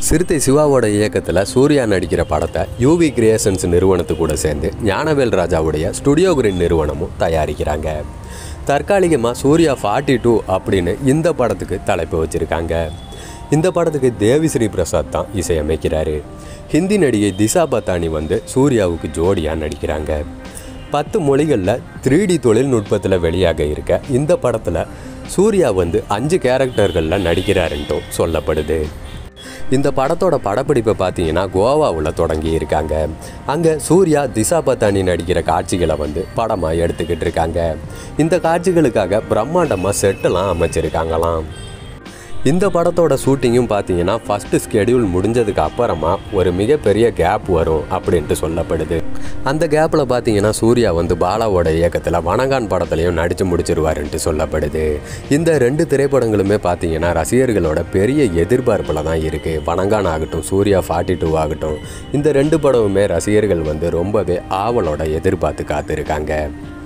சிறுத்தை சிவாவோட இயக்கத்தில் சூர்யா நடிக்கிற படத்தை யூவி கிரியேஷன்ஸ் நிறுவனத்து கூட சேர்ந்து ஞானவேல் ராஜாவுடைய ஸ்டுடியோ கிரீன் நிறுவனமும் தயாரிக்கிறாங்க. தற்காலிகமாக சூர்யா 42 அப்படின்னு இந்த படத்துக்கு தலைப்பு வச்சுருக்காங்க. இந்த படத்துக்கு தேவிஸ்ரீ பிரசாத் தான் இசையமைக்கிறாரு. ஹிந்தி நடிகை திஷா பத்தானி சூர்யாவுக்கு ஜோடியாக நடிக்கிறாங்க. 10 மொழிகளில் 3D தொழில்நுட்பத்தில் வெளியாக இருக்க இந்த படத்தில் சூர்யா 5 கேரக்டர்களில் நடிக்கிறாருன்ட்டும் சொல்லப்படுது. இந்த படத்தோட படப்பிடிப்பை பார்த்தீங்கன்னா கோவாவில் தொடங்கி இருக்காங்க. அங்கே சூர்யா திஷா பத்தானி நடிக்கிற காட்சிகளை படமாக எடுத்துக்கிட்டு இருக்காங்க. இந்த காட்சிகளுக்காக பிரம்மாண்டமாக செட்டெல்லாம் அமைச்சிருக்காங்களாம். இந்த படத்தோட ஷூட்டிங்கும் பார்த்தீங்கன்னா ஃபஸ்ட்டு ஸ்கெடியூல் முடிஞ்சதுக்கு அப்புறமா ஒரு மிகப்பெரிய கேப் வரும் அப்படின்ட்டு சொல்லப்படுது. அந்த கேப்பில் பார்த்தீங்கன்னா சூர்யா பாலாவோட இயக்கத்தில் வணங்கான் படத்துலையும் நடித்து முடிச்சிருவாருன்ட்டு சொல்லப்படுது. இந்த 2 திரைப்படங்களுமே பார்த்தீங்கன்னா ரசிகர்களோட பெரிய எதிர்பார்ப்பில் தான் இருக்குது. வணங்கான் ஆகட்டும், சூர்யா 42 ஆகட்டும், இந்த 2 படமுமே ரசிகர்கள் ரொம்பவே ஆவலோட எதிர்பார்த்து காத்திருக்காங்க.